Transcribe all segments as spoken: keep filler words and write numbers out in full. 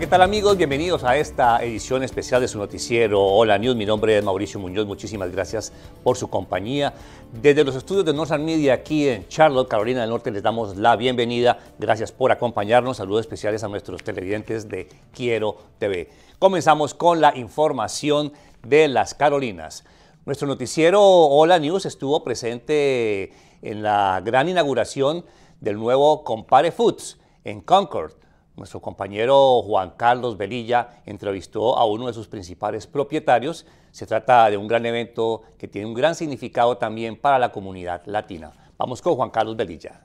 ¿qué tal amigos? Bienvenidos a esta edición especial de su noticiero Hola News. Mi nombre es Mauricio Muñoz, muchísimas gracias por su compañía. Desde los estudios de Northern Media aquí en Charlotte, Carolina del Norte, les damos la bienvenida. Gracias por acompañarnos. Saludos especiales a nuestros televidentes de Quiero T V. Comenzamos con la información de las Carolinas. Nuestro noticiero Hola News estuvo presente en la gran inauguración del nuevo Compare Foods en Concord. Nuestro compañero Juan Carlos Velilla entrevistó a uno de sus principales propietarios. Se trata de un gran evento que tiene un gran significado también para la comunidad latina. Vamos con Juan Carlos Velilla.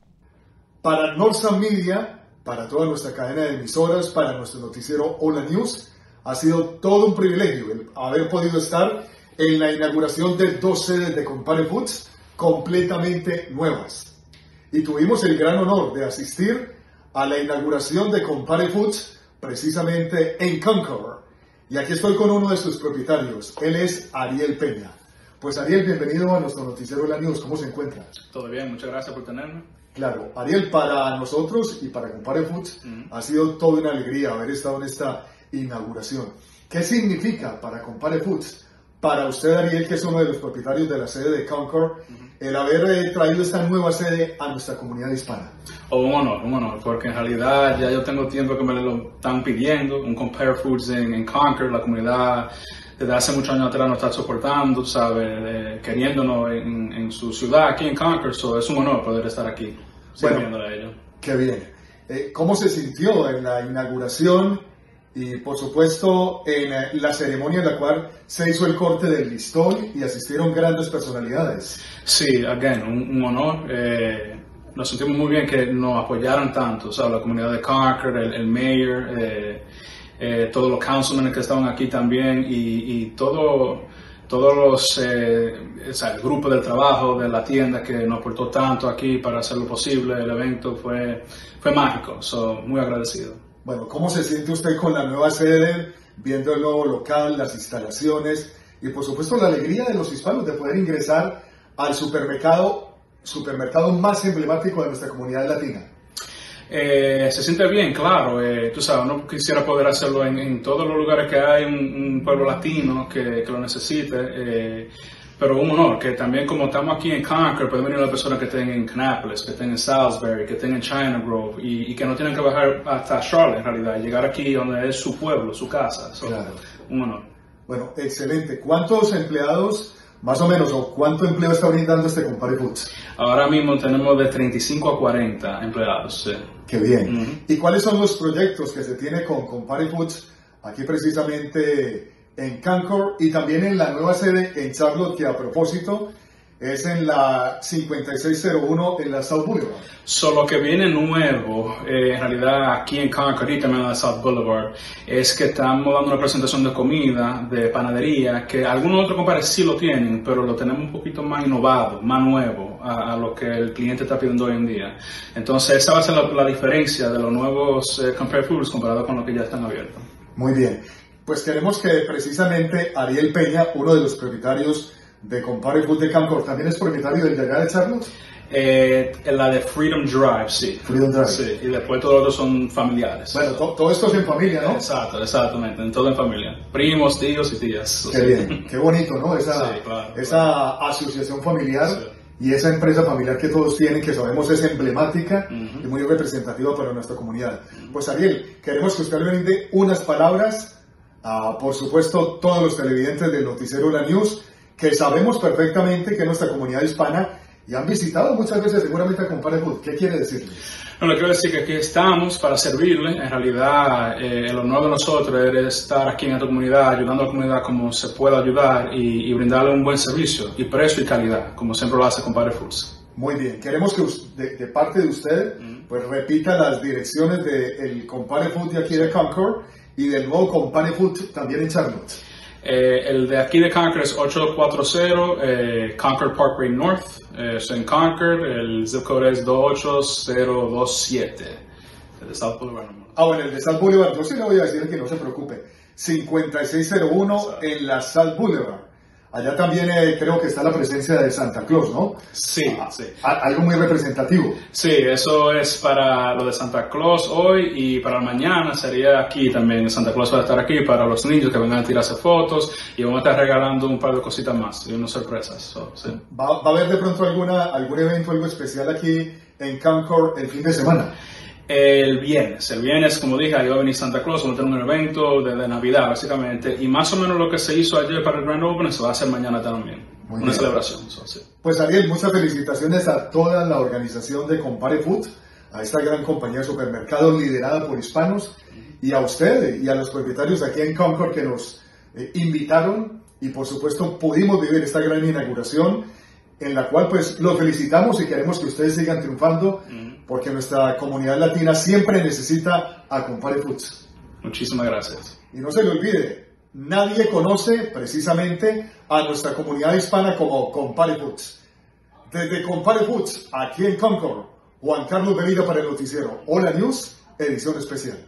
Para Northern Media, para toda nuestra cadena de emisoras, para nuestro noticiero Hola News, ha sido todo un privilegio el haber podido estar en la inauguración de dos sedes de Compare Foods completamente nuevas. Y tuvimos el gran honor de asistir a la inauguración de Compare Foods precisamente en Concord. Y aquí estoy con uno de sus propietarios. Él es Ariel Peña. Pues Ariel, bienvenido a nuestro noticiero Hola News. ¿Cómo se encuentra? Todo bien, muchas gracias por tenerme. Claro, Ariel, para nosotros y para Compare Foods uh-huh. ha sido toda una alegría haber estado en esta inauguración. ¿Qué significa para Compare Foods? Para usted, Ariel, que es uno de los propietarios de la sede de Concord, uh-huh. el haber eh, traído esta nueva sede a nuestra comunidad hispana. Oh, un honor, un honor, porque en realidad ya yo tengo tiempo que me lo están pidiendo, un Compare Foods en, en Concord. La comunidad desde hace muchos años atrás nos está soportando, ¿sabe? Eh, queriéndonos en, en su ciudad, aquí en Concord, so es un honor poder estar aquí, sirviéndole bueno, a ellos. Qué bien. Eh, ¿Cómo se sintió en la inauguración? Y por supuesto en la ceremonia en la cual se hizo el corte del listón y asistieron grandes personalidades. Sí, again, un, un honor. Eh, nos sentimos muy bien que nos apoyaran tanto, o sea, la comunidad de Concord, el, el mayor, eh, eh, todos los councilmen que estaban aquí también y, y todo, todos los, eh, o sea, el grupo del trabajo de la tienda que nos aportó tanto aquí para hacerlo posible. El evento fue, fue mágico, so, muy agradecido. Bueno, ¿cómo se siente usted con la nueva sede, viendo el nuevo local, las instalaciones y por supuesto la alegría de los hispanos de poder ingresar al supermercado, supermercado más emblemático de nuestra comunidad latina? Eh, se siente bien, claro. Eh, tú sabes, no quisiera poder hacerlo en, en todos los lugares que hay un, un pueblo latino que, que lo necesite. Eh, Pero un honor que también, como estamos aquí en Concord, pueden venir las personas que estén en Kannapolis, que estén en Salisbury, que estén en China Grove y, y que no tienen que bajar hasta Charlotte en realidad, llegar aquí donde es su pueblo, su casa. So, claro. Un honor. Bueno, excelente. ¿Cuántos empleados, más o menos, o cuánto empleo está brindando este Compare Foods? Ahora mismo tenemos de treinta y cinco a cuarenta empleados. Sí. Qué bien. Uh-huh. ¿Y cuáles son los proyectos que se tiene con Compare Foods aquí precisamente en Concord y también en la nueva sede en Charlotte, que a propósito es en la cincuenta y seis cero uno en la South Boulevard? Solo que viene nuevo, eh, en realidad aquí en Concord y también en la South Boulevard, es que estamos dando una presentación de comida, de panadería, que algunos otros compares sí lo tienen, pero lo tenemos un poquito más innovado, más nuevo a, a lo que el cliente está pidiendo hoy en día. Entonces esa va a ser la, la diferencia de los nuevos eh, Compare Foods comparado con los que ya están abiertos. Muy bien. Pues queremos que precisamente Ariel Peña, uno de los propietarios de Compare Foods de Concord, ¿también es propietario del de allá de Charlotte? Eh, la de Freedom Drive, sí. Freedom Drive. Sí, y después todos los otros son familiares. Bueno, to, todo esto es en familia, ¿no? Exacto, exactamente, en todo en familia. Primos, tíos y tías. Qué bien, qué bonito, ¿no? Esa, sí, claro, esa claro. asociación familiar Sí. y esa empresa familiar que todos tienen, que sabemos es emblemática uh-huh. y muy representativa para nuestra comunidad. Pues Ariel, queremos que usted le brinde unas palabras. Uh, por supuesto, todos los televidentes del noticiero La News, que sabemos perfectamente que nuestra comunidad hispana y han visitado muchas veces seguramente a Compare Foods. ¿Qué quiere decirles? No, le quiero decir que aquí estamos para servirle. En realidad, eh, el honor de nosotros es estar aquí en esta comunidad, ayudando a la comunidad como se pueda ayudar y, y brindarle un buen servicio y precio y calidad, como siempre lo hace Compare Foods. Muy bien, queremos que de, de parte de usted, pues repita las direcciones del Compare Foods de aquí de Concord y del nuevo Compare Foods también en Charlotte. Eh, el de aquí de Concord es ocho cuatro cero eh, Concord Parkway North, eh, es en Concord, el zip code es dos ocho cero dos siete. El de South Boulevard. Ah, bueno, el de South Boulevard, yo sí le voy a decir que no se preocupe. cincuenta y seis cero uno en la South Boulevard. Allá también eh, creo que está la presencia de Santa Claus, ¿no? Sí, ah, sí. Algo muy representativo. Sí, eso es para lo de Santa Claus hoy, y para mañana sería aquí también. Santa Claus va a estar aquí para los niños que vengan a tirarse fotos, y vamos a estar regalando un par de cositas más y unas sorpresas. So, sí. ¿Va, ¿Va a haber de pronto alguna, algún evento, algo especial aquí en Concord el fin de semana? El viernes, el viernes, como dije, ahí va a venir Santa Claus, vamos a tener un evento de, de Navidad, básicamente, y más o menos lo que se hizo ayer para el Grand Opening se va a hacer mañana también. Muy una bien. Celebración. So, sí. Pues Ariel, muchas felicitaciones a toda la organización de Compare Food, a esta gran compañía de supermercados liderada por hispanos, y a usted y a los propietarios aquí en Concord que nos eh, invitaron, y por supuesto pudimos vivir esta gran inauguración, en la cual pues los felicitamos y queremos que ustedes sigan triunfando, mm. porque nuestra comunidad latina siempre necesita a Compare Foods. Muchísimas gracias. Y no se le olvide, nadie conoce precisamente a nuestra comunidad hispana como Compare Foods. Desde Compare Foods, aquí en Concord, Juan Carlos Velida para el noticiero Hola News, edición especial.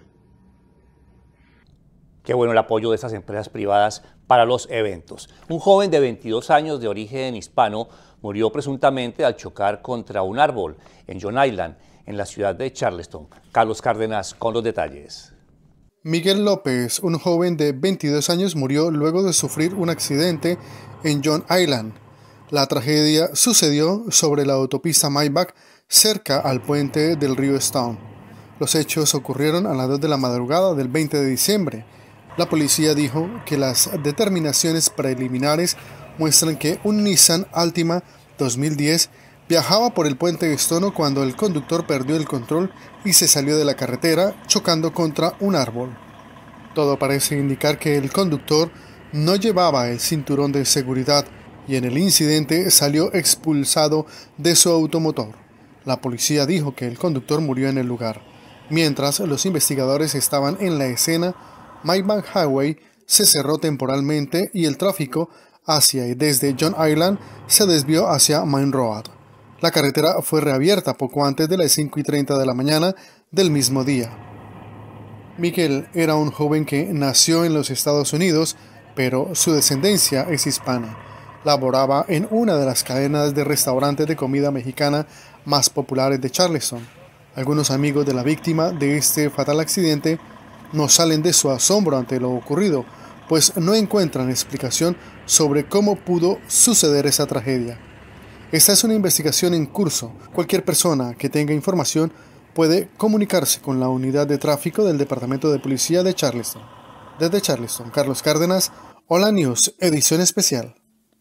Qué bueno el apoyo de estas empresas privadas para los eventos. Un joven de veintidós años de origen hispano murió presuntamente al chocar contra un árbol en John Island, en la ciudad de Charleston. Carlos Cárdenas con los detalles. Miguel López, un joven de veintidós años, murió luego de sufrir un accidente en John Island. La tragedia sucedió sobre la autopista Maybach, cerca al puente del río Stone. Los hechos ocurrieron a las dos de la madrugada del veinte de diciembre. La policía dijo que las determinaciones preliminares muestran que un Nissan Altima dos mil diez viajaba por el puente Stono cuando el conductor perdió el control y se salió de la carretera, chocando contra un árbol. Todo parece indicar que el conductor no llevaba el cinturón de seguridad y en el incidente salió expulsado de su automotor. La policía dijo que el conductor murió en el lugar. Mientras los investigadores estaban en la escena, Maybach Highway se cerró temporalmente y el tráfico hacia y desde John Island se desvió hacia Main Road. La carretera fue reabierta poco antes de las cinco y treinta de la mañana del mismo día. Miguel era un joven que nació en los Estados Unidos, pero su descendencia es hispana. Laboraba en una de las cadenas de restaurantes de comida mexicana más populares de Charleston. Algunos amigos de la víctima de este fatal accidente no salen de su asombro ante lo ocurrido, pues no encuentran explicación sobre cómo pudo suceder esa tragedia. Esta es una investigación en curso. Cualquier persona que tenga información puede comunicarse con la unidad de tráfico del Departamento de Policía de Charleston. Desde Charleston, Carlos Cárdenas, Hola News, edición especial.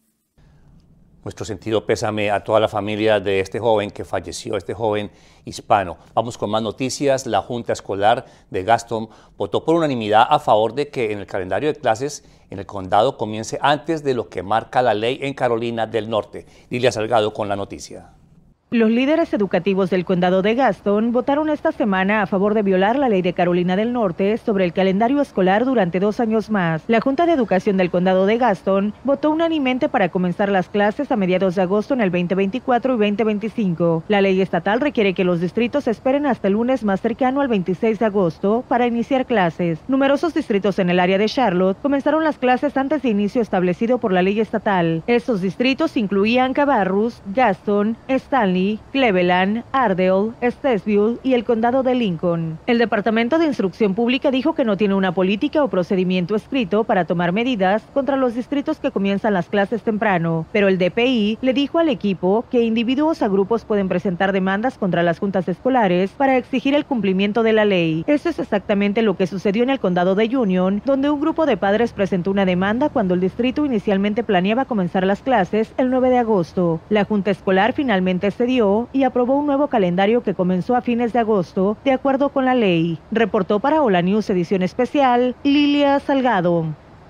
Nuestro sentido pésame a toda la familia de este joven que falleció, este joven hispano. Vamos con más noticias. La Junta Escolar de Gaston votó por unanimidad a favor de que en el calendario de clases en el condado comience antes de lo que marca la ley en Carolina del Norte. Lilia Salgado con la noticia. Los líderes educativos del condado de Gaston votaron esta semana a favor de violar la ley de Carolina del Norte sobre el calendario escolar durante dos años más. La Junta de Educación del condado de Gaston votó unánimemente para comenzar las clases a mediados de agosto en el veinte veinticuatro y veinte veinticinco. La ley estatal requiere que los distritos esperen hasta el lunes más cercano al veintiséis de agosto para iniciar clases. Numerosos distritos en el área de Charlotte comenzaron las clases antes de inicio establecido por la ley estatal. Estos distritos incluían Cabarrus, Gaston, Stanley, Cleveland, Ardell, Stesville y el condado de Lincoln. El Departamento de Instrucción Pública dijo que no tiene una política o procedimiento escrito para tomar medidas contra los distritos que comienzan las clases temprano, pero el D P I le dijo al equipo que individuos a grupos pueden presentar demandas contra las juntas escolares para exigir el cumplimiento de la ley. Eso es exactamente lo que sucedió en el condado de Union, donde un grupo de padres presentó una demanda cuando el distrito inicialmente planeaba comenzar las clases el nueve de agosto. La junta escolar finalmente cedió y aprobó un nuevo calendario que comenzó a fines de agosto, de acuerdo con la ley. Reportó para Hola News edición especial, Lilia Salgado.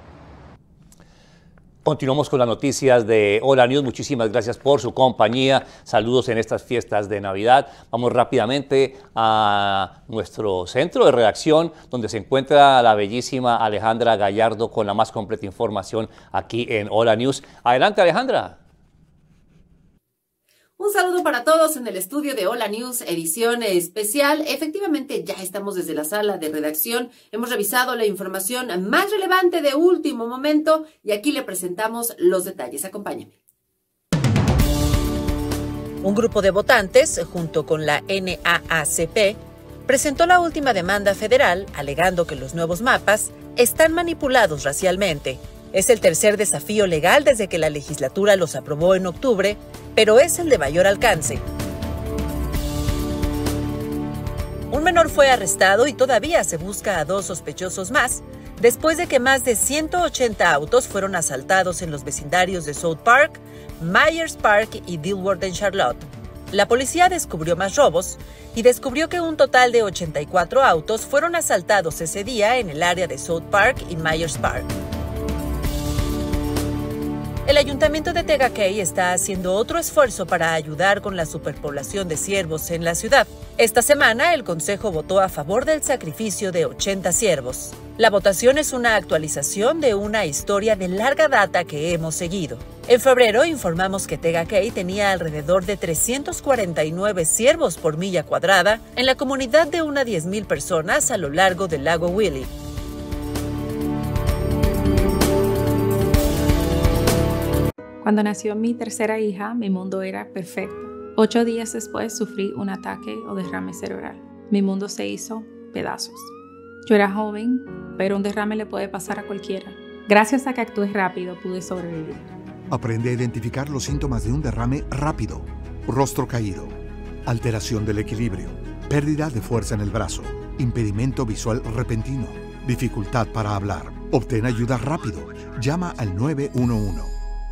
Continuamos con las noticias de Hola News. Muchísimas gracias por su compañía. Saludos en estas fiestas de Navidad. Vamos rápidamente a nuestro centro de redacción, donde se encuentra la bellísima Alejandra Gallardo con la más completa información aquí en Hola News. Adelante, Alejandra. Un saludo para todos en el estudio de Hola News, edición especial. Efectivamente, ya estamos desde la sala de redacción. Hemos revisado la información más relevante de último momento y aquí le presentamos los detalles. Acompáñenme. Un grupo de votantes, junto con la N A A C P, presentó la última demanda federal alegando que los nuevos mapas están manipulados racialmente. Es el tercer desafío legal desde que la legislatura los aprobó en octubre, pero es el de mayor alcance. Un menor fue arrestado y todavía se busca a dos sospechosos más, después de que más de ciento ochenta autos fueron asaltados en los vecindarios de South Park, Myers Park y Dilworth en Charlotte. La policía descubrió más robos y descubrió que un total de ochenta y cuatro autos fueron asaltados ese día en el área de South Park y Myers Park. El ayuntamiento de Tegakey está haciendo otro esfuerzo para ayudar con la superpoblación de ciervos en la ciudad. Esta semana, el consejo votó a favor del sacrificio de ochenta ciervos. La votación es una actualización de una historia de larga data que hemos seguido. En febrero informamos que Tegakey tenía alrededor de trescientos cuarenta y nueve ciervos por milla cuadrada en la comunidad de unas diez mil personas a lo largo del lago Willie. Cuando nació mi tercera hija, mi mundo era perfecto. Ocho días después sufrí un ataque o derrame cerebral. Mi mundo se hizo pedazos. Yo era joven, pero un derrame le puede pasar a cualquiera. Gracias a que actué rápido, pude sobrevivir. Aprende a identificar los síntomas de un derrame rápido. Rostro caído, alteración del equilibrio, pérdida de fuerza en el brazo, impedimento visual repentino, dificultad para hablar. Obtén ayuda rápido. Llama al nueve uno uno.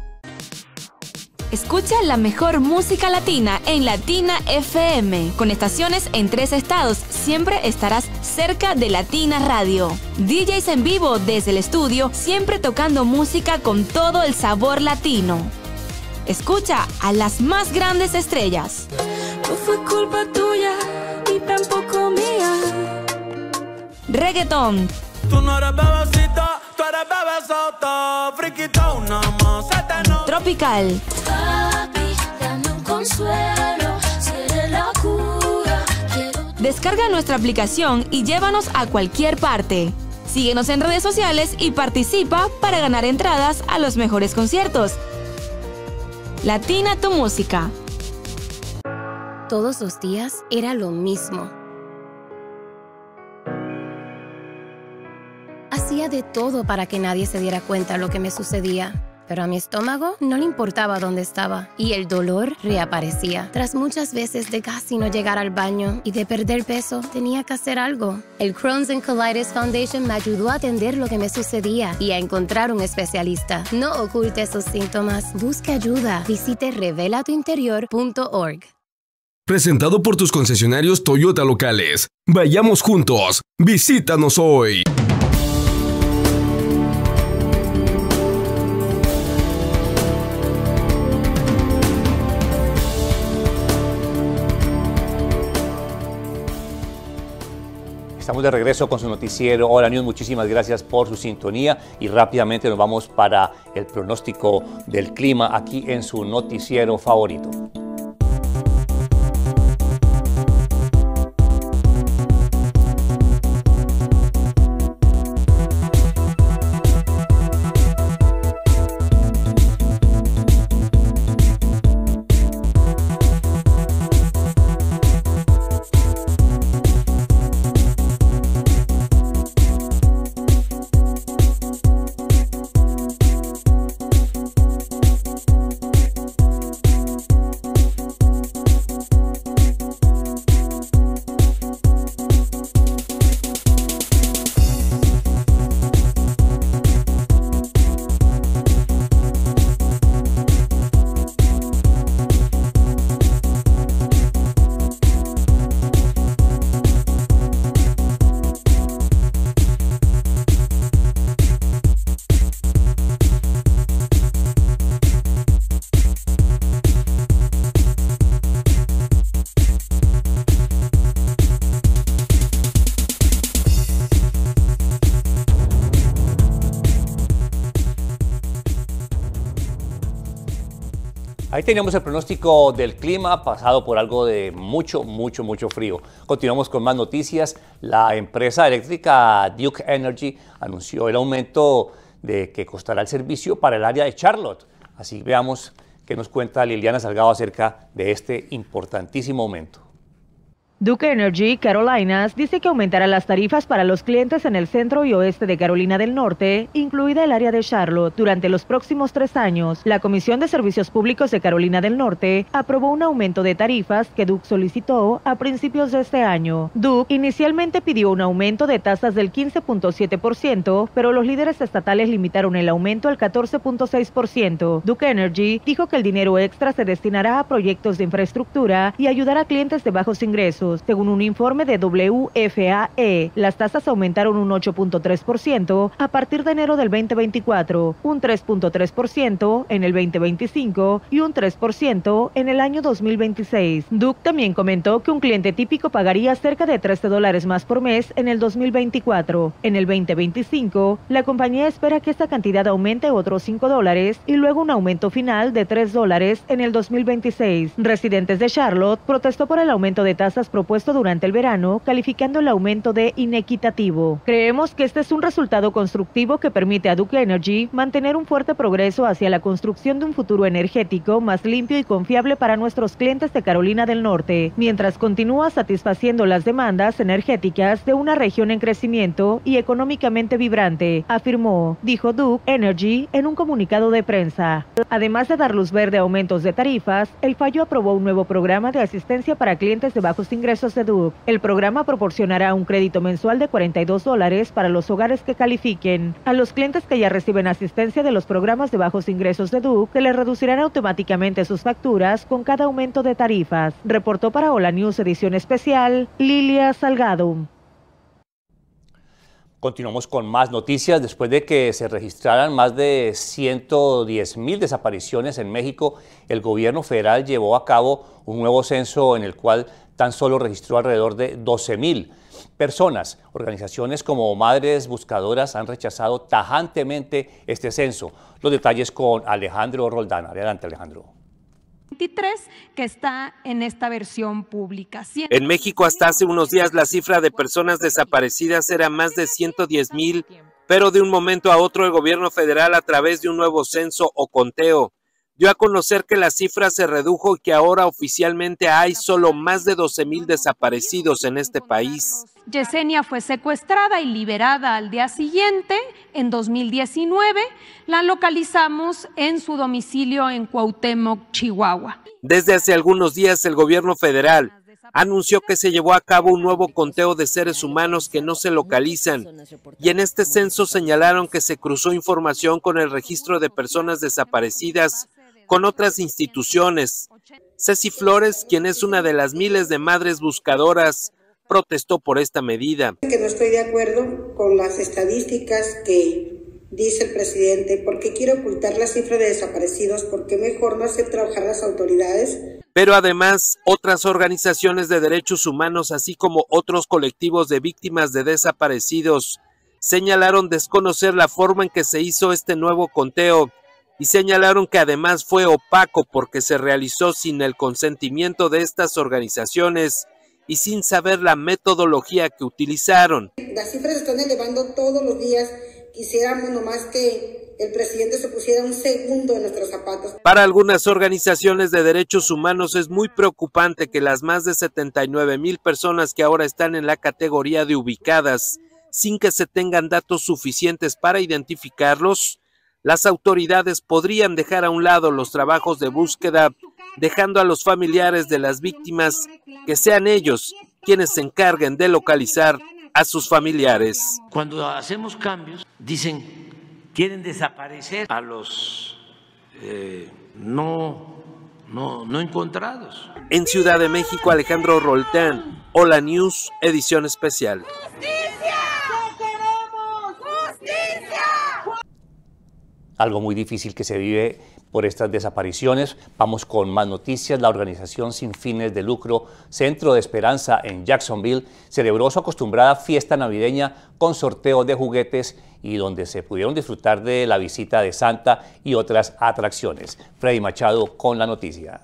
Escucha la mejor música latina en Latina F M. Con estaciones en tres estados, siempre estarás cerca de Latina Radio. D Js en vivo desde el estudio, siempre tocando música con todo el sabor latino. Escucha a las más grandes estrellas. No fue culpa tuya, ni tampoco mía. Reggaetón. Tú no eres bebecita, tú eres bebesota, friquita una más. Tropical. Papi, dame un consuelo, si eres la cura. Quiero... Descarga nuestra aplicación y llévanos a cualquier parte. Síguenos en redes sociales y participa para ganar entradas a los mejores conciertos. Latina tu música. Todos los días era lo mismo. Hacía de todo para que nadie se diera cuenta de lo que me sucedía. Pero a mi estómago no le importaba dónde estaba y el dolor reaparecía. Tras muchas veces de casi no llegar al baño y de perder peso, tenía que hacer algo. El Crohn's and Colitis Foundation me ayudó a atender lo que me sucedía y a encontrar un especialista. No oculte esos síntomas. Busque ayuda. Visite revela tu interior punto org. Presentado por tus concesionarios Toyota locales. Vayamos juntos. Visítanos hoy. Estamos de regreso con su noticiero Hola News. Muchísimas gracias por su sintonía y rápidamente nos vamos para el pronóstico del clima aquí en su noticiero favorito. Ahí teníamos el pronóstico del clima pasado por algo de mucho, mucho, mucho frío. Continuamos con más noticias. La empresa eléctrica Duke Energy anunció el aumento de que costará el servicio para el área de Charlotte. Así veamos qué nos cuenta Liliana Salgado acerca de este importantísimo aumento. Duke Energy Carolinas dice que aumentará las tarifas para los clientes en el centro y oeste de Carolina del Norte, incluida el área de Charlotte, durante los próximos tres años. La Comisión de Servicios Públicos de Carolina del Norte aprobó un aumento de tarifas que Duke solicitó a principios de este año. Duke inicialmente pidió un aumento de tasas del quince punto siete por ciento, pero los líderes estatales limitaron el aumento al catorce punto seis por ciento. Duke Energy dijo que el dinero extra se destinará a proyectos de infraestructura y ayudar a clientes de bajos ingresos. Según un informe de W F A E, las tasas aumentaron un ocho punto tres por ciento a partir de enero del veinte veinticuatro, un tres punto tres por ciento en el veinte veinticinco y un tres por ciento en el año dos mil veintiséis. Duke también comentó que un cliente típico pagaría cerca de trece dólares más por mes en el dos mil veinticuatro. En el veinte veinticinco, la compañía espera que esta cantidad aumente otros cinco dólares y luego un aumento final de tres dólares en el dos mil veintiséis. Residentes de Charlotte protestó por el aumento de tasas propuesto durante el verano, calificando el aumento de inequitativo. Creemos que este es un resultado constructivo que permite a Duke Energy mantener un fuerte progreso hacia la construcción de un futuro energético más limpio y confiable para nuestros clientes de Carolina del Norte, mientras continúa satisfaciendo las demandas energéticas de una región en crecimiento y económicamente vibrante, afirmó, dijo Duke Energy en un comunicado de prensa. Además de dar luz verde a aumentos de tarifas, el fallo aprobó un nuevo programa de asistencia para clientes de bajos ingresos de Duke. El programa proporcionará un crédito mensual de cuarenta y dos dólares para los hogares que califiquen. A los clientes que ya reciben asistencia de los programas de bajos ingresos de Duke, se les reducirán automáticamente sus facturas con cada aumento de tarifas. Reportó para Hola News edición especial, Lilia Salgado. Continuamos con más noticias. Después de que se registraran más de ciento diez mil desapariciones en México, el gobierno federal llevó a cabo un nuevo censo en el cual tan solo registró alrededor de doce mil personas. Organizaciones como Madres Buscadoras han rechazado tajantemente este censo. Los detalles con Alejandro Roldán. Adelante, Alejandro. veintitrés que está en esta versión pública. En México hasta hace unos días la cifra de personas desaparecidas era más de ciento diez mil, pero de un momento a otro el gobierno federal, a través de un nuevo censo o conteo, dio a conocer que la cifra se redujo y que ahora oficialmente hay solo más de doce mil desaparecidos en este país. Yesenia fue secuestrada y liberada al día siguiente, en dos mil diecinueve, la localizamos en su domicilio en Cuauhtémoc, Chihuahua. Desde hace algunos días el gobierno federal anunció que se llevó a cabo un nuevo conteo de seres humanos que no se localizan, y en este censo señalaron que se cruzó información con el registro de personas desaparecidas con otras instituciones. Ceci Flores, quien es una de las miles de madres buscadoras, protestó por esta medida. Que no estoy de acuerdo con las estadísticas que dice el presidente, porque quiere ocultar la cifra de desaparecidos, porque mejor no hacer trabajar las autoridades. Pero además, otras organizaciones de derechos humanos, así como otros colectivos de víctimas de desaparecidos, señalaron desconocer la forma en que se hizo este nuevo conteo y señalaron que además fue opaco porque se realizó sin el consentimiento de estas organizaciones y sin saber la metodología que utilizaron. Las cifras se están elevando todos los días. Quisiéramos nomás que el presidente se pusiera un segundo en nuestros zapatos. Para algunas organizaciones de derechos humanos es muy preocupante que las más de setenta y nueve mil personas que ahora están en la categoría de ubicadas, sin que se tengan datos suficientes para identificarlos, las autoridades podrían dejar a un lado los trabajos de búsqueda, dejando a los familiares de las víctimas que sean ellos quienes se encarguen de localizar a sus familiares. Cuando hacemos cambios, dicen, quieren desaparecer a los eh, no, no, no encontrados. En Ciudad de México, Alejandro Roldán, Hola News, edición especial. algo muy difícil que se vive por estas desapariciones. Vamos con más noticias. La organización sin fines de lucro Centro de Esperanza en Jacksonville celebró su acostumbrada fiesta navideña con sorteo de juguetes y donde se pudieron disfrutar de la visita de Santa y otras atracciones. Freddy Machado con la noticia.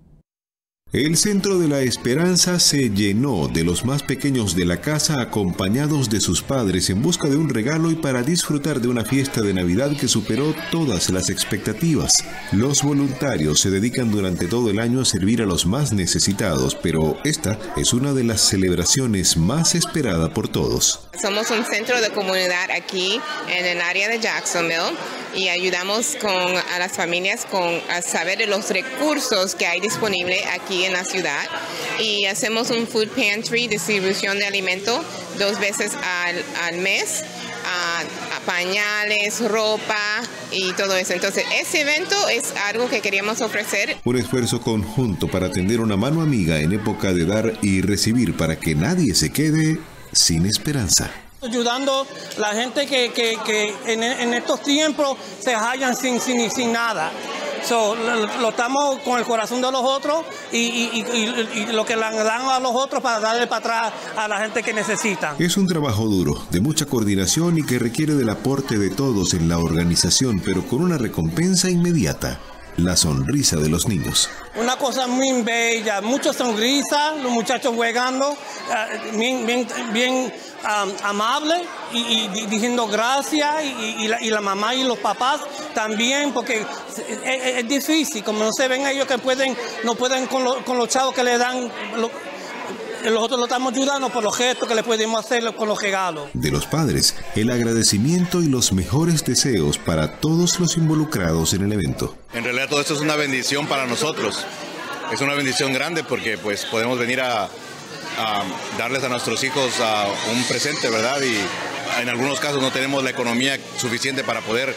El Centro de la Esperanza se llenó de los más pequeños de la casa acompañados de sus padres en busca de un regalo y para disfrutar de una fiesta de Navidad que superó todas las expectativas. Los voluntarios se dedican durante todo el año a servir a los más necesitados, pero esta es una de las celebraciones más esperada por todos. Somos un centro de comunidad aquí en el área de Jacksonville y ayudamos con, a las familias con, a saber de los recursos que hay disponibles aquí en la ciudad y hacemos un food pantry, distribución de alimentos dos veces al, al mes, a, a pañales, ropa y todo eso. Entonces ese evento es algo que queríamos ofrecer. Un esfuerzo conjunto para tender una mano amiga en época de dar y recibir para que nadie se quede sin esperanza. Ayudando a la gente que, que, que en, en estos tiempos se hallan sin, sin, sin nada. So, lo, lo estamos con el corazón de los otros y, y, y, y lo que le dan a los otros para darle para atrás a la gente que necesita. Es un trabajo duro, de mucha coordinación y que requiere del aporte de todos en la organización, pero con una recompensa inmediata. La sonrisa de los niños. Una cosa muy bella, muchas sonrisas, los muchachos jugando, uh, bien, bien, bien um, amable y, y diciendo gracias y, y, la, y la mamá y los papás también, porque es, es, es difícil, como no se ven ellos que pueden, no pueden con, lo, con los chavos que le dan. Lo, Nosotros lo estamos ayudando por los gestos que le podemos hacer con los regalos. De los padres, el agradecimiento y los mejores deseos para todos los involucrados en el evento. En realidad todo esto es una bendición para nosotros. Es una bendición grande porque pues podemos venir a, a darles a nuestros hijos a un presente, ¿verdad? Y en algunos casos no tenemos la economía suficiente para poder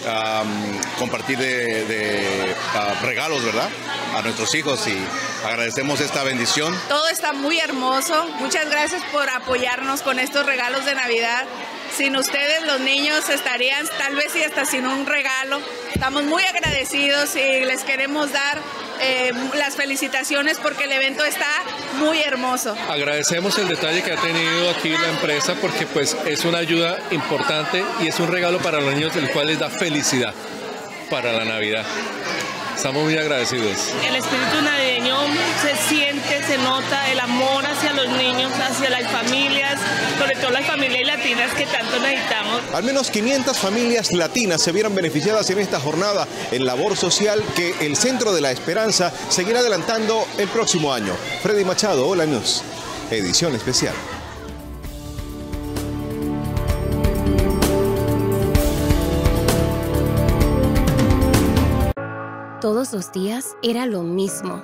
Um, compartir de, de uh, regalos, ¿verdad?, a nuestros hijos y agradecemos esta bendición. Todo está muy hermoso. Muchas gracias por apoyarnos con estos regalos de Navidad. Sin ustedes los niños estarían tal vez y hasta sin un regalo. Estamos muy agradecidos y les queremos dar eh, las felicitaciones porque el evento está muy hermoso. Agradecemos el detalle que ha tenido aquí la empresa porque pues es una ayuda importante y es un regalo para los niños el cual les da felicidad para la Navidad. Estamos muy agradecidos. El espíritu navideño se siente, se nota, el amor hacia los niños, hacia las familias, sobre todo las familias latinas que tanto necesitamos. Al menos quinientas familias latinas se vieron beneficiadas en esta jornada en labor social que el Centro de la Esperanza seguirá adelantando el próximo año. Freddy Machado, Hola News, edición especial. Todos los días era lo mismo.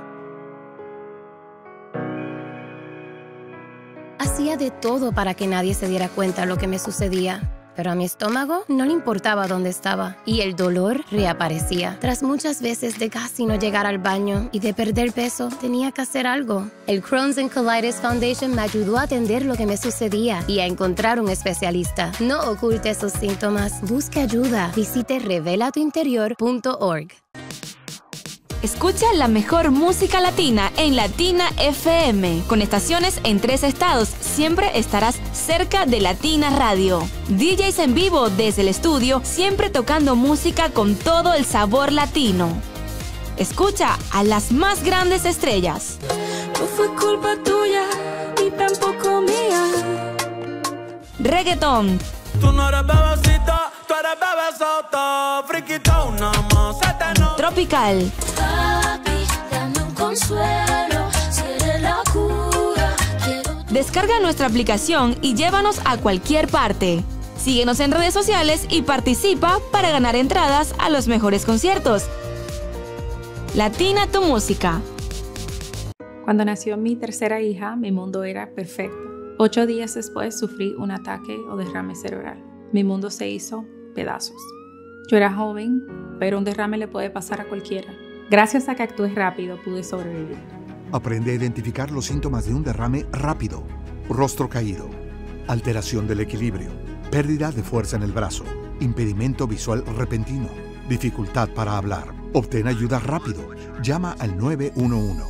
Hacía de todo para que nadie se diera cuenta de lo que me sucedía, pero a mi estómago no le importaba dónde estaba y el dolor reaparecía. Tras muchas veces de casi no llegar al baño y de perder peso, tenía que hacer algo. El Crohn's and Colitis Foundation me ayudó a atender lo que me sucedía y a encontrar un especialista. No oculte esos síntomas, busque ayuda. Visite revela tu interior punto org. Escucha la mejor música latina en Latina F M. Con estaciones en tres estados, siempre estarás cerca de Latina Radio. D Js en vivo desde el estudio, siempre tocando música con todo el sabor latino. Escucha a las más grandes estrellas. No fue culpa tuya, ni tampoco mía. Reggaetón. Tú no eres bebecita, tú eres bebesota, friquita, una maceta, no. Tropical. Papi, dame un consuelo, si eres la cura. Quiero... Descarga nuestra aplicación y llévanos a cualquier parte. Síguenos en redes sociales y participa para ganar entradas a los mejores conciertos. Latina tu música. Cuando nació mi tercera hija, mi mundo era perfecto. Ocho días después sufrí un ataque o derrame cerebral. Mi mundo se hizo pedazos. Yo era joven, pero un derrame le puede pasar a cualquiera. Gracias a que actué rápido, pude sobrevivir. Aprende a identificar los síntomas de un derrame rápido. Rostro caído, alteración del equilibrio, pérdida de fuerza en el brazo, impedimento visual repentino, dificultad para hablar. Obtén ayuda rápido. Llama al nueve uno uno.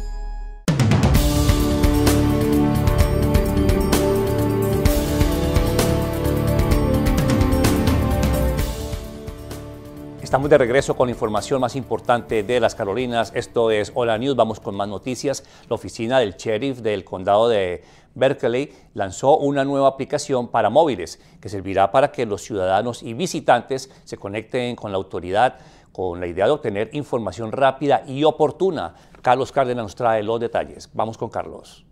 Estamos de regreso con la información más importante de las Carolinas. Esto es Hola News. Vamos con más noticias. La oficina del sheriff del condado de Berkeley lanzó una nueva aplicación para móviles que servirá para que los ciudadanos y visitantes se conecten con la autoridad con la idea de obtener información rápida y oportuna. Carlos Cárdenas nos trae los detalles. Vamos con Carlos.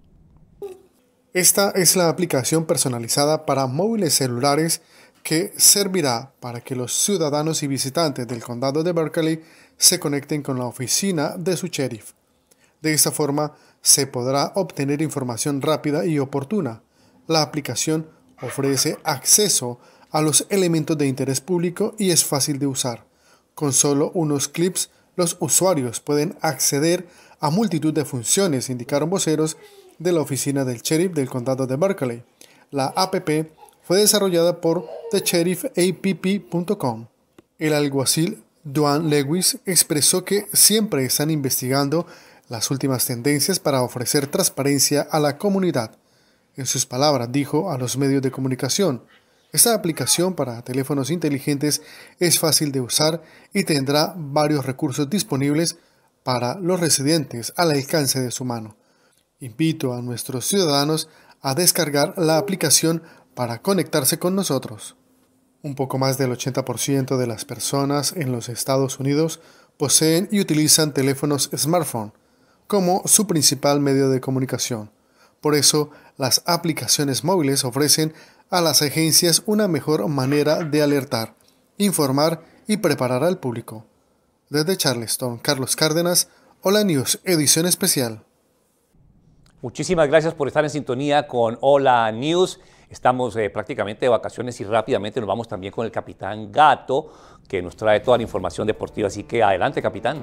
Esta es la aplicación personalizada para móviles celulares que servirá para que los ciudadanos y visitantes del condado de Berkeley se conecten con la oficina de su sheriff. De esta forma, se podrá obtener información rápida y oportuna. La aplicación ofrece acceso a los elementos de interés público y es fácil de usar. Con solo unos clics, los usuarios pueden acceder a multitud de funciones, indicaron voceros de la oficina del sheriff del condado de Berkeley. La app fue desarrollada por the sheriff app punto com. El alguacil Duane Lewis expresó que siempre están investigando las últimas tendencias para ofrecer transparencia a la comunidad. En sus palabras, dijo a los medios de comunicación: esta aplicación para teléfonos inteligentes es fácil de usar y tendrá varios recursos disponibles para los residentes al alcance de su mano. Invito a nuestros ciudadanos a descargar la aplicación para conectarse con nosotros. Un poco más del ochenta por ciento de las personas en los Estados Unidos poseen y utilizan teléfonos smartphone como su principal medio de comunicación. Por eso, las aplicaciones móviles ofrecen a las agencias una mejor manera de alertar, informar y preparar al público. Desde Charleston, Carlos Cárdenas, Hola News, edición especial. Muchísimas gracias por estar en sintonía con Hola News. Estamos eh, prácticamente de vacaciones y rápidamente nos vamos también con el capitán Gato, que nos trae toda la información deportiva. Así que adelante, capitán.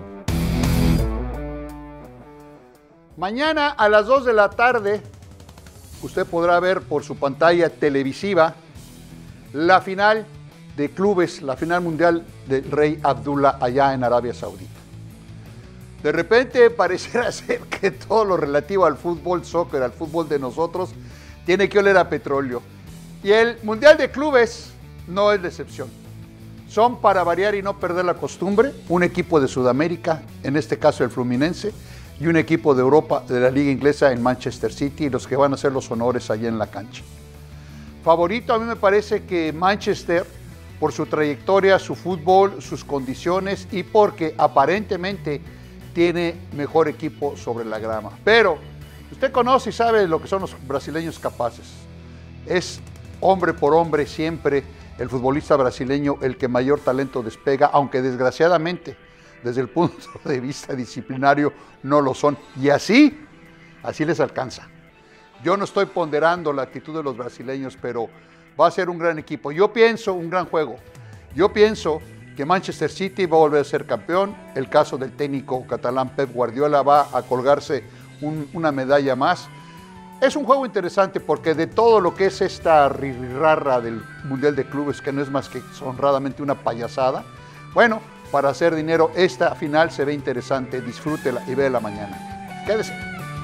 Mañana a las dos de la tarde, usted podrá ver por su pantalla televisiva la final de clubes, la final mundial del Rey Abdullah allá en Arabia Saudita. De repente pareciera ser que todo lo relativo al fútbol, soccer, al fútbol de nosotros, tiene que oler a petróleo. Y el Mundial de Clubes no es la excepción. Son, para variar y no perder la costumbre, un equipo de Sudamérica, en este caso el Fluminense, y un equipo de Europa, de la Liga Inglesa en Manchester City, los que van a hacer los honores allá en la cancha. Favorito a mí me parece que Manchester, por su trayectoria, su fútbol, sus condiciones y porque aparentemente tiene mejor equipo sobre la grama. Pero usted conoce y sabe lo que son los brasileños capaces. Es hombre por hombre siempre el futbolista brasileño el que mayor talento despega, aunque desgraciadamente desde el punto de vista disciplinario no lo son. Y así, así les alcanza. Yo no estoy ponderando la actitud de los brasileños, pero va a ser un gran equipo. Yo pienso un gran juego. Yo pienso que Manchester City va a volver a ser campeón. El caso del técnico catalán Pep Guardiola va a colgarse un, una medalla más. Es un juego interesante porque de todo lo que es esta rirarra del Mundial de Clubes, que no es más que honradamente una payasada, bueno, para hacer dinero, esta final se ve interesante. Disfrútela y véela mañana. Quédese.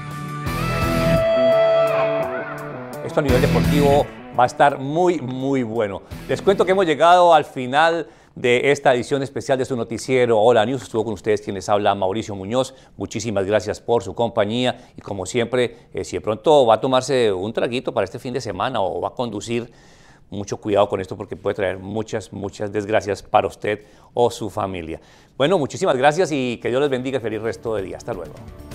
Esto a nivel deportivo va a estar muy, muy bueno. Les cuento que hemos llegado al final de esta edición especial de su noticiero Hola News. Estuvo con ustedes quien les habla, Mauricio Muñoz. Muchísimas gracias por su compañía y como siempre, eh, si de pronto va a tomarse un traguito para este fin de semana o va a conducir, mucho cuidado con esto porque puede traer muchas, muchas desgracias para usted o su familia. Bueno, muchísimas gracias y que Dios les bendiga. Feliz resto de día. Hasta luego.